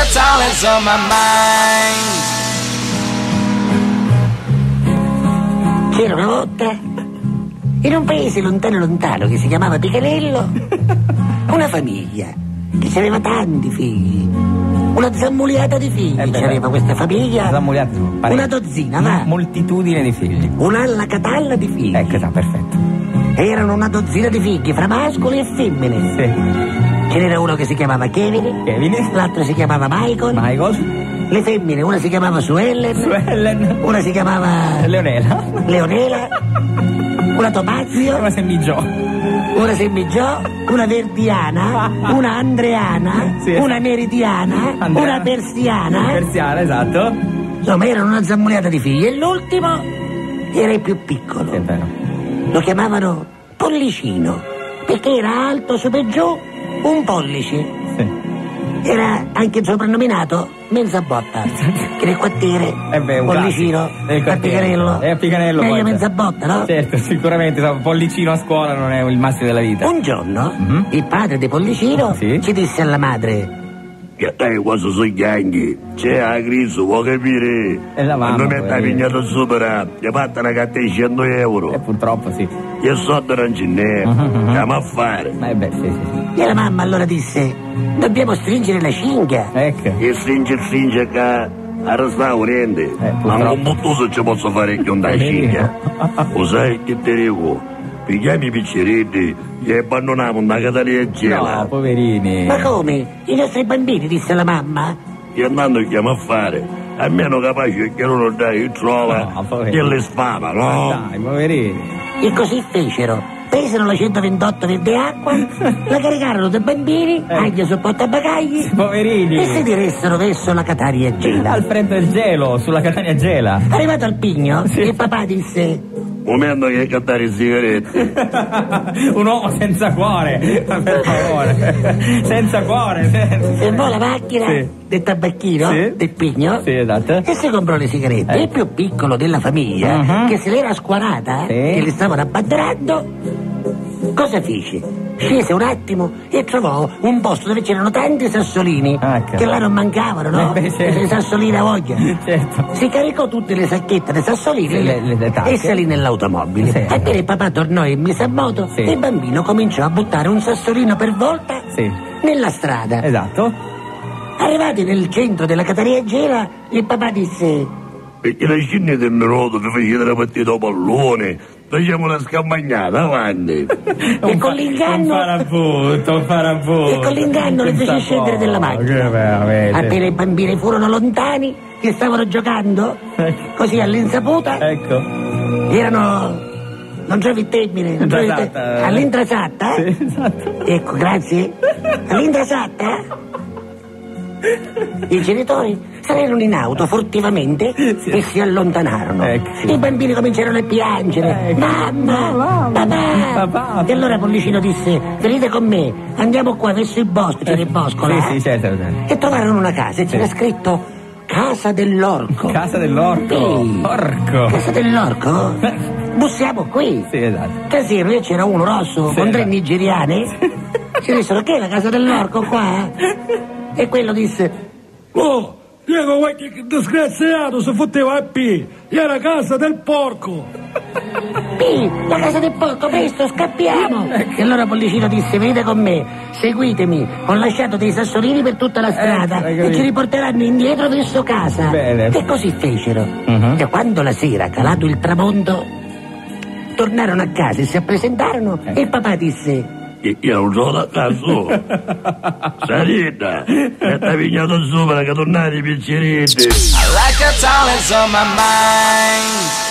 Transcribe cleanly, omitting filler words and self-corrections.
that's all that's on my mind. C'era una volta, in un paese lontano lontano che si chiamava Picanello, una famiglia che aveva tanti figli, una zammuliata di figli, c'aveva questa famiglia, una dozzina, va? Moltitudine di figli. Un'alla catalla di figli. Ecco, perfetto. Erano una dozzina di figli, fra mascoli e femmine. Sì. Ce n'era uno che si chiamava Kevin, l'altro si chiamava Michael. Le femmine, una si chiamava Suellen, una si chiamava Leonela, una Tomazio, una Semmigiò, una Verdiana, una Andreana, sì, una Meridiana, una Persiana, esatto. Insomma, erano una zammuliata di figli e l'ultimo era il più piccolo. È vero. Lo chiamavano Pollicino perché era alto su per giù un pollice. Sì. Era anche soprannominato Mezza Botta, che nel quartiere Pollicino a Picanello. E a Picanello meglio poi. Mezza Botta, no? Certo, sicuramente Pollicino a scuola non è il massimo della vita. Un giorno il padre di Pollicino ci disse alla madre: che dai, quando sono ganghi, c'è la crisi, vuoi capire? E la mamma, non mi è pignato supera, gli ha fatto una carta di 100 euro. Purtroppo sì. Io soldi non ce n'è, andiamo a fare. Sì. E la mamma allora disse: dobbiamo stringere la cinghia. Ecco. E stringe che a restaurante. Ma non molto ci posso fare che un da cinghia. Lo sai che ti dico? Pigliamo i picceretti e abbandoniamo una Catania Gela. No, poverini. Ma come? I nostri bambini, disse la mamma? E andando chiamo a fare, almeno capace che non dai trova che le sfama, no? Dai, poverini. E così fecero. Presero la 128 verde acqua, la caricarono dei bambini, anche sul portabagagli, poverini, e si diressero verso la Catania Gela. Al freddo del gelo, sulla Catania Gela. Arrivato al Pigno, il papà disse: momento che cantare i sigarette. Un uomo senza cuore, per favore. Senza cuore. Fermò la macchina del tabacchino, del Pigno, esatto, e si comprò le sigarette. Il più piccolo della famiglia, che se l'era squarata, che le stavano abbanderando, cosa fece? Scese un attimo e trovò un posto dove c'erano tanti sassolini, che là non mancavano, no? Le sassoline a voglia. Certo. Si caricò tutte le sacchette dei sassolini e salì nell'automobile. Appena il papà tornò e mise a moto, il bambino cominciò a buttare un sassolino per volta nella strada. Esatto. Arrivati nel centro della Catania Gela, il papà disse: perché la scinne del minuto vi facete la partita a pallone, facciamo una scampagnata avanti. E con l'inganno un farabutto. E con l'inganno le fece scendere dalla macchina. Appena i bambini furono lontani, che stavano giocando, così all'insaputa, erano, non trovi il termine, all'intrasatta. Esatto. Ecco, grazie. All'intrasatta i genitori salirono in auto furtivamente e si allontanarono. I bambini cominciarono a piangere. Mamma, papà. E allora Pollicino disse: venite con me, andiamo qua verso il bosco, c'era il bosco là. Certo. E trovarono una casa e c'era scritto Casa dell'Orco. Casa dell'Orco? Orco. Casa dell'Orco? Bussiamo qui. Sì, esatto. Casino, e c'era uno rosso con tre nigeriane. Ci dissero: che è la Casa dell'Orco qua? E quello disse: oh, Diego, guarda che disgraziato, si fotteva a P, era casa del porco. P, la casa del porco, presto, scappiamo. E allora Pollicino disse: venite con me, seguitemi, ho lasciato dei sassolini per tutta la strada e ci riporteranno indietro verso casa. Bene. E così fecero. E quando la sera, calato il tramonto, tornarono a casa e si appresentarono, e il papà disse: io non sono da caso. Sarita, e t'ha pignato sopra che tornate i picceretti. I like that's all that's on my mind.